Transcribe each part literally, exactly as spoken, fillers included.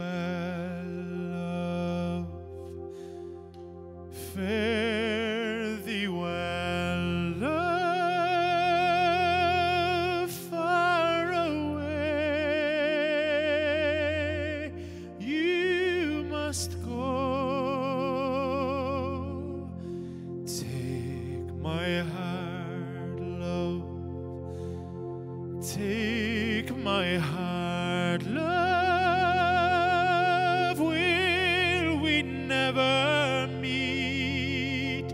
well, love. Fare thee well, love. Far away you must go. Take my heart, love. Take my heart, love. Will we never meet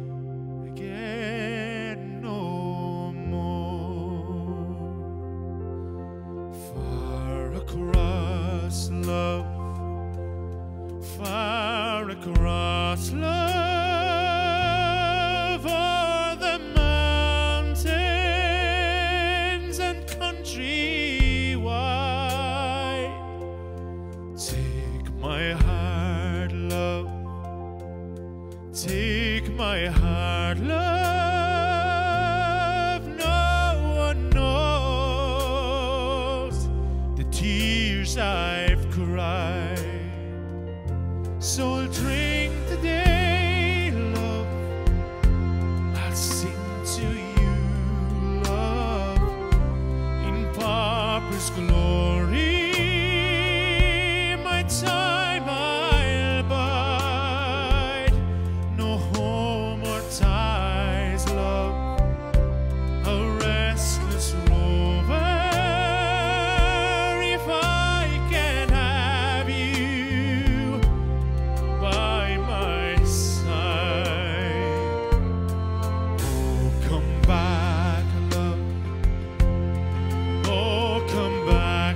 again no more? Far across, love, far across, love, o'er the mountains and country wide. Take my heart, love. Take my heart, love. No one knows the tears I've cried. So I'll drink today, love. I'll sing to you, love, in Papa's glory. My time I'll bide, no home or ties, love, a restless rover. If I can have you by my side, oh, come back, love. Oh, come back,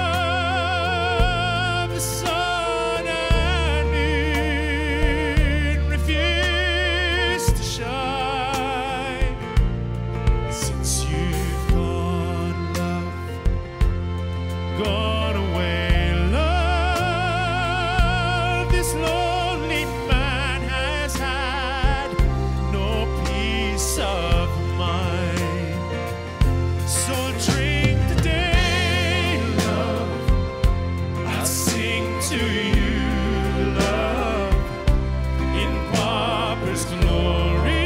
love. The sun and moon refuse to shine. Since you've gone, love, gone away, love, this lonely man has had no peace of mind. So I'll drink today, love. I'll sing to you, love, in Papa's glory.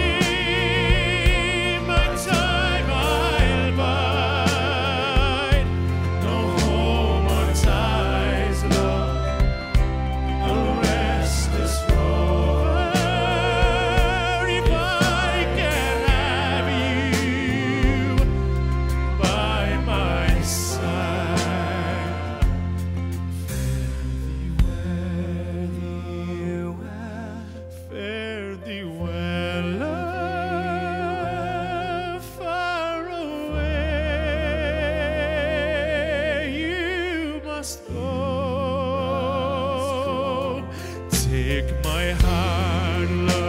My time I'll bide, no home or ties, love, a restless rover. If I can have you by my side, fare thee well, love. Far away you must go. Take my heart, love.